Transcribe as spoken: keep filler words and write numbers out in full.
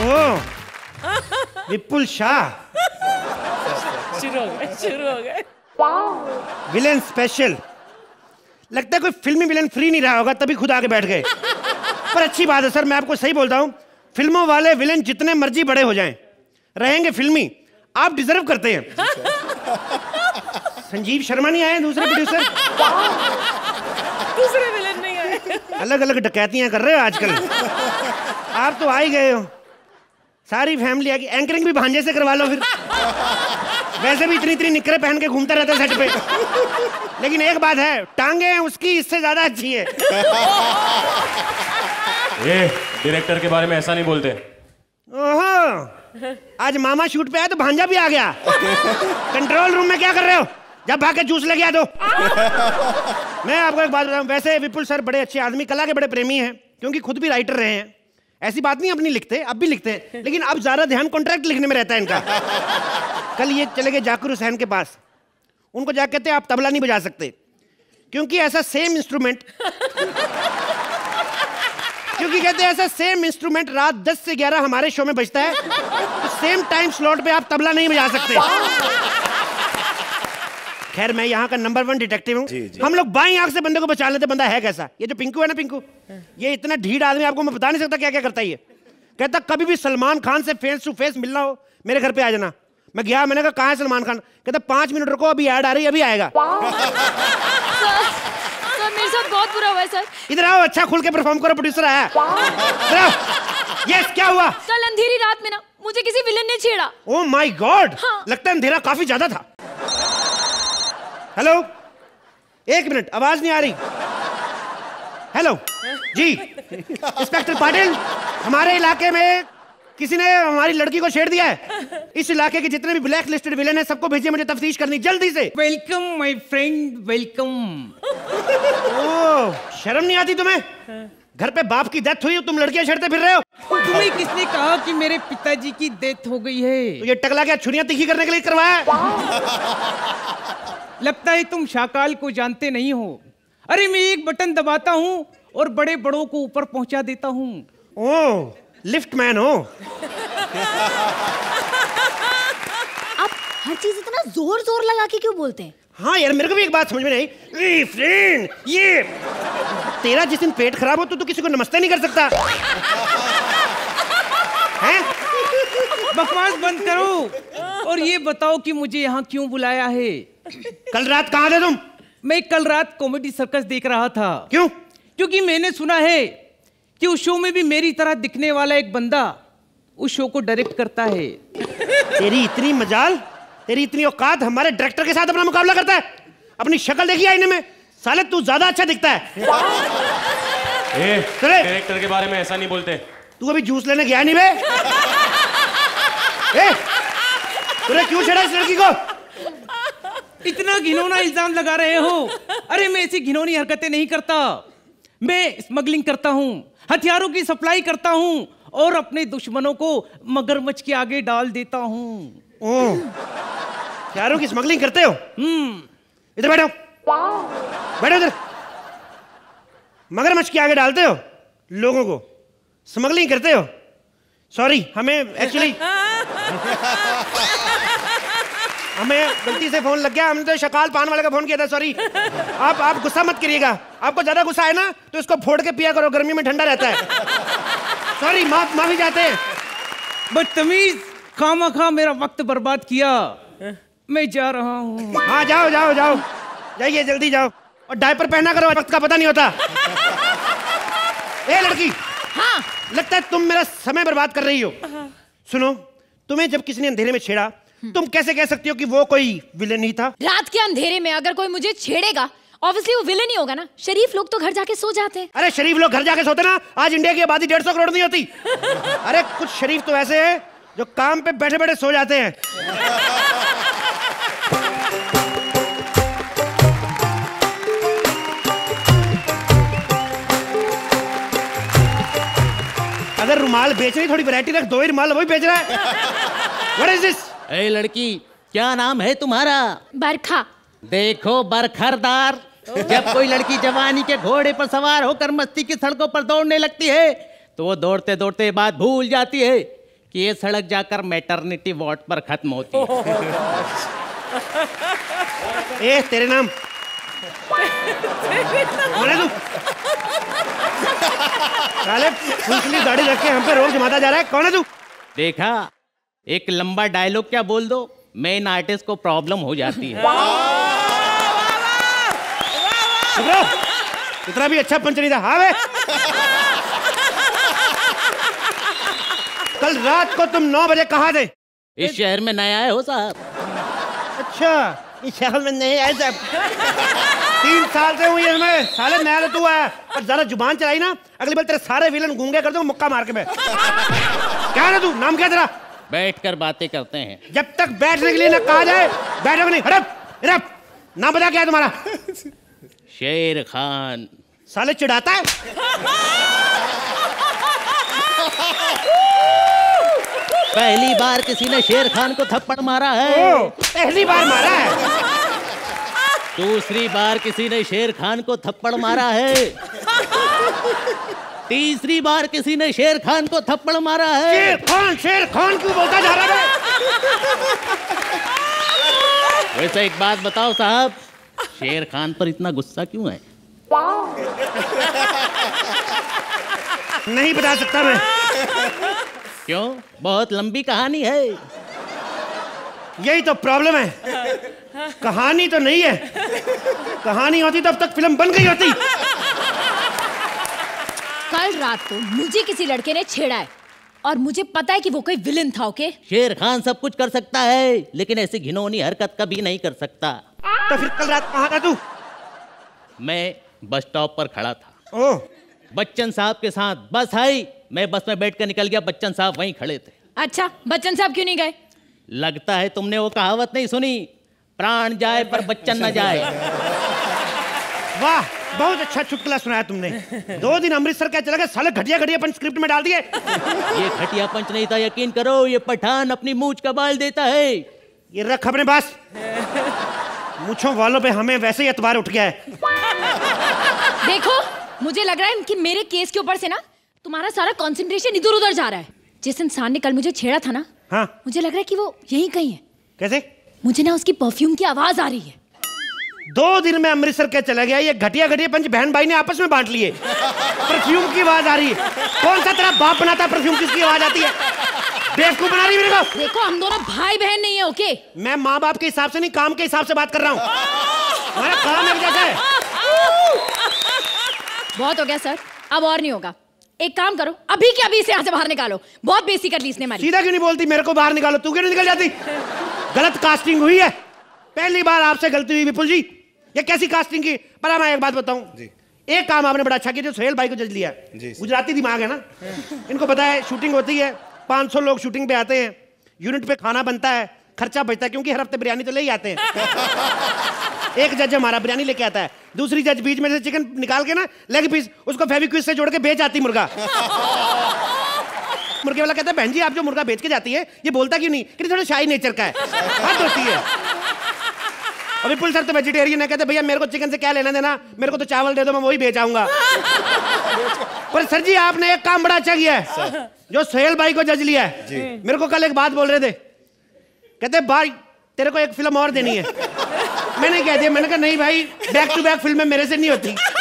ओहो, विपुल शाह शुरू हो गए शुरू हो गए। Villain special. लगता है कोई फिल्मी विलेन फ्री नहीं रहा होगा तभी खुद आके बैठ गए। पर अच्छी बात है सर, मैं आपको सही बोलता हूँ, फिल्मों वाले विलेन जितने मर्जी बड़े हो जाएं, रहेंगे फिल्मी। आप डिजर्व करते हैं। संजीव शर्मा नहीं आए दूसरे प्रोड्यूसर? दूसरे विलेन नहीं आए। अलग अलग डकैतियां कर रहे हो आजकल। आप तो आ ही गए हो, सारी फैमिली आ गई। एंकरिंग भी भांजे से करवा लो फिर। वैसे भी इतनी इतनी निकरे पहन के घूमता रहता है सेट पे। लेकिन एक बात है, टांगे उसकी इससे ज्यादा अच्छी है। ये डायरेक्टर के बारे में ऐसा नहीं बोलते। ओहो, आज मामा शूट पे आया तो भांजा भी आ गया। कंट्रोल रूम में क्या कर रहे हो? जब भाग के जूस ले गया तो। मैं आपको एक बात बताऊं, वैसे विपुल सर बड़े अच्छे आदमी, कला के बड़े प्रेमी हैं, क्योंकि खुद भी राइटर रहे हैं। ऐसी बात नहीं अपनी लिखते, अब भी लिखते हैं, लेकिन अब ज्यादा ध्यान कॉन्ट्रैक्ट लिखने में रहता है इनका। कल ये चले गए जाकिर हुसैन के पास, उनको जाकर कहते हैं आप तबला नहीं बजा सकते, क्योंकि ऐसा सेम इंस्ट्रूमेंट क्योंकि कहते हैं ऐसा सेम इंस्ट्रूमेंट रात दस से ग्यारह हमारे शो में बजता है, तो सेम टाइम स्लॉट पे आप तबला नहीं बजा सकते। खैर, मैं यहाँ का नंबर वन डिटेक्टिव हूँ। हम लोग बाईं आंख से बंदे को बचा लेते, बंदा है कैसा। ये जो पिंकू है ना, पिंकू, ये इतना ढीठ आदमी, आपको मैं बता नहीं सकता क्या क्या करता है ये। कहता कभी भी सलमान खान से फेस टू फेस मिलना हो मेरे घर पे आ जाना। मैं गया, मैंने कहा कहाँ है सलमान खान? कहता पांच मिनट रुको, अभी ऐड आ रही है, अभी आएगा। सर, मेरे साथ बहुत बुरा हुआ है सर। इधर आओ, अच्छा खुल के परफॉर्म करो, प्रोड्यूसर आया। यस, क्या हुआ? कल अंधेरी रात में ना मुझे किसी विलेन ने छेड़ा। ओह माय गॉड, हाँ। लगता है अंधेरा काफी ज्यादा था। हेलो, एक मिनट, आवाज नहीं आ रही। हेलो जी, इंस्पेक्टर पाटिल, हमारे इलाके में किसी ने हमारी लड़की को छेड़ दिया है। इस इलाके के जितने भी ब्लैक लिस्टेड विलेन हैं सबको भेजिए, मुझे तफ्तीश करनी जल्दी से। Welcome my friend, welcome. Oh, शर्म नहीं आती तुम्हें? घर पे बाप की डेथ हुई, तुम लड़कियां छेड़ते फिर रहे हो। तुम्हें किसने कहा कि मेरे पिताजी की डेथ हो गई है? तो ये टकला क्या छुरियां तीखी करने के लिए करवाया? लगता है तुम शाकाल को जानते नहीं हो। अरे मैं एक बटन दबाता हूँ और बड़े बड़ों को ऊपर पहुंचा देता हूँ। ओह, लिफ्ट मैन हो। आप हर चीज इतना जोर जोर लगा के क्यों बोलते हैं? हाँ यार, मेरे को भी एक बात समझ में नहीं। ए फ्रेंड, ये तेरा जिस दिन पेट खराब हो तो तू किसी को नमस्ते नहीं कर सकता हैं? बकवास बंद करो और ये बताओ कि मुझे यहाँ क्यों बुलाया है? कल रात कहाँ थे तुम? मैं कल रात कॉमेडी सर्कस देख रहा था। क्यों? क्योंकि मैंने सुना है कि उस शो में भी मेरी तरह दिखने वाला एक बंदा उस शो को डायरेक्ट करता है। तेरी इतनी मजाल, तेरी इतनी औकात, हमारे डायरेक्टर के साथ अपना मुकाबला करता है? अपनी शक्ल देखी आईने में? साले तू ज्यादा अच्छा दिखता है। ए, डायरेक्टर के बारे में ऐसा नहीं बोलते। तू अभी जूस लेने गया नहीं बे? ए, तूने क्यों छेड़ा इस लड़की को? इतना घिनौना इल्जाम लगा रहे हो? अरे मैं ऐसी घिनौनी हरकतें नहीं करता। मैं स्मगलिंग करता हूँ, हथियारों की सप्लाई करता हूँ और अपने दुश्मनों को मगरमच्छ के आगे डाल देता हूँ। ओह, हथियारों की स्मगलिंग करते हो? हम्म, इधर बैठो, बैठो इधर। मगरमच्छ के आगे डालते हो लोगों को, स्मगलिंग करते हो? सॉरी, हमें एक्चुअली हमें गलती से फोन लग गया, हमने तो शकाल पान वाले का फोन किया था। सॉरी, आप आप गुस्सा मत करिएगा। आपको ज्यादा गुस्सा है ना तो इसको फोड़ के पिया करो, गर्मी में ठंडा रहता है। सॉरी, माफ माफी चाहते हैं। बदतमीज, खामखा मेरा वक्त बर्बाद किया। मैं जा रहा हूँ। हाँ जाओ जाओ जाओ, जाइए जल्दी जाओ, और डायपर पहना करो, वक्त का पता नहीं होता। ए लड़की, हाँ, लगता है तुम मेरा समय बर्बाद कर रही हो। सुनो, तुम्हें जब किसी ने अंधेरे में छेड़ा, तुम कैसे कह सकती हो कि वो कोई विलेन नहीं था? रात के अंधेरे में अगर कोई मुझे छेड़ेगा, ऑब्वियसली वो विलेन ही होगा ना। शरीफ लोग तो घर जाके सो जाते हैं। अरे शरीफ लोग घर जाके सोते ना, आज इंडिया की आबादी डेढ़ सौ करोड़ नहीं होती। अरे कुछ शरीफ तो ऐसे हैं जो काम पे बैठे बैठे सो जाते हैं। अगर रुमाल बेच रही, थोड़ी वैरायटी रख, दो ही रुमाल वही बेच रहा है। What is this? ए लड़की, क्या नाम है तुम्हारा? बरखा। देखो बरखरदार, जब कोई लड़की जवानी के घोड़े पर सवार होकर मस्ती की सड़कों पर दौड़ने लगती है तो वो दौड़ते दौड़ते बात भूल जाती है कि ये सड़क जाकर मैटरनिटी वार्ड पर खत्म होती है। ए तेरे नाम कौन है तू? साले फुलसली दाढ़ी रख के हम पे रोक जमाता जा रहा है, कौन है तू? देखा, एक लंबा डायलॉग क्या बोल दो, मेन आर्टिस्ट को प्रॉब्लम हो जाती है। इतना भी अच्छा पंच नहीं था। हाँ वे कल रात को तुम नौ बजे कहाँ थे? इस शहर में नया आए हो साहब? अच्छा, इस शहर में नहीं आए साहब। तीन साल से हुई है मैं, साले नया तो तू आया। और जरा जुबान चलाई ना, अगली बार तेरे सारे विलन गूंगे कर दूं मुक्का मार के मैं। क्या है तू? नाम क्या तेरा? बैठकर बातें करते हैं। जब तक बैठने के लिए ना कहा जाए बैठोगे नहीं। हड़प हड़प। नाम बता क्या है तुम्हारा? शेर खान। साले चिढ़ाता है। पहली बार किसी ने शेर खान को थप्पड़ मारा है। ओ, पहली बार मारा है। दूसरी बार किसी ने शेर खान को थप्पड़ मारा है। तीसरी बार किसी ने शेर खान को थप्पड़ मारा है। शेर खान शेर खान क्यों बोलता जा रहा है? वैसे एक बात बताओ साहब, शेर खान पर इतना गुस्सा क्यों है? नहीं बता सकता मैं। क्यों? बहुत लंबी कहानी है। यही तो प्रॉब्लम है, कहानी तो नहीं है। कहानी होती तब तक फिल्म बन गई होती। कल रात को मुझे किसी लड़के ने छेड़ा है और मुझे पता है कि वो कोई विलन था। ओके, शेर खान सब कुछ कर सकता है, लेकिन ऐसी घिनौनी हरकत कभी नहीं कर सकता। तो फिर कल रात कहाँ था तू? मैं बस स्टॉप पर खड़ा था। ओह, बच्चन साहब के साथ बस आई, मैं बस में बैठ कर निकल गया, बच्चन साहब वहीं खड़े थे। अच्छा, बच्चन साहब क्यों नहीं गए? लगता है तुमने वो कहावत नहीं सुनी, प्राण जाए पर बच्चन न जाए। वाह, बहुत अच्छा चुटकुला सुनाया तुमने। दो दिन अमृतसर क्या चला गया, साले घटिया घटिया पंच स्क्रिप्ट में डाल दिए। ये घटिया पंच नहीं था, यकीन करो, ये पठान अपनी मूंछ का बाल देता है। ये रख अपने पास। मूंछों वालों पे हमें वैसे ही एतबार उठ गया है। देखो, मुझे लग रहा है कि मेरे केस के ऊपर से ना तुम्हारा सारा कंसंट्रेशन इधर उधर जा रहा है। जिस इंसान ने कल मुझे छेड़ा था ना, हाँ, मुझे लग रहा है कि वो यहीं कहीं है। कैसे? मुझे ना उसकी परफ्यूम की आवाज आ रही है। दो दिन में अमृतसर क्या चला गया, ये घटिया घटिया पंच बहन भाई ने आपस में बांट लिए। परफ्यूम की आवाज आ रही है। कौन सा तेरा बाप बनाता है परफ्यूम किसकी आवाज आती है? बेवकूफ बना रही मेरे को। देखो, हम दोनों भाई बहन नहीं है। ओके, मैं माँ बाप के हिसाब से नहीं, काम के हिसाब से बात कर रहा हूँ। हमारा काम एक जैसा है। बहुत हो गया सर, अब और नहीं होगा। एक काम करो, अभी के अभी इसे यहाँ से बाहर निकालो। बहुत बेइज्जती कर ली इसने हमारी। सीधा क्यों नहीं बोलती मेरे को बाहर निकालो? तू क्यों नहीं निकल जाती? गलत कास्टिंग हुई है, पहली बार आपसे गलती हुई विपुल जी। ये कैसी कास्टिंग की? पर मैं एक बात बताऊं, एक काम आपने बड़ा अच्छा किया, जो सोहेल भाई को जज लिया। गुजराती दिमाग है ना, इनको पता है शूटिंग होती है, पाँच सौ लोग शूटिंग पे आते हैं, यूनिट पे खाना बनता है, खर्चा बचता है, क्योंकि हर हफ्ते बिरयानी तो ले ही आते हैं। एक जज हमारा बिरयानी लेके आता है, दूसरी जज बीच में से चिकन निकाल के ना लेग पीस उसको फेविक्विक से जोड़ के बेच आती मुर्गा। मुर्गे वाला कहता है, बहन जी आप जो मुर्गा बेच के जाती है ये बोलता क्यों नहीं? कि थोड़ा शाही नेचर का है, हद होती है। और विपुल सर तो वेजिटेरियन है, कहते भैया मेरे को चिकन से क्या लेना देना, मेरे को तो चावल दे दो, मैं वही बेच आऊंगा। पर सर जी आपने एक काम बड़ा अच्छा किया है, जो सोहेल भाई को जज लिया है। मेरे को कल एक बात बोल रहे थे, कहते भाई तेरे को एक फिल्म और देनी है। मैंने कह दिया, मैंने कहा नहीं भाई, बैक टू बैक फिल्में मेरे से नहीं होती।